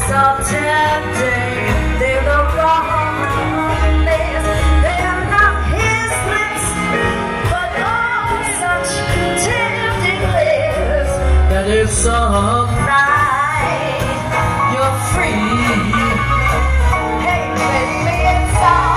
so tempting. They're the wrong lips. They're not his lips, but oh, such tempting lips. That it's alright, you're free. Hey baby, it's alright.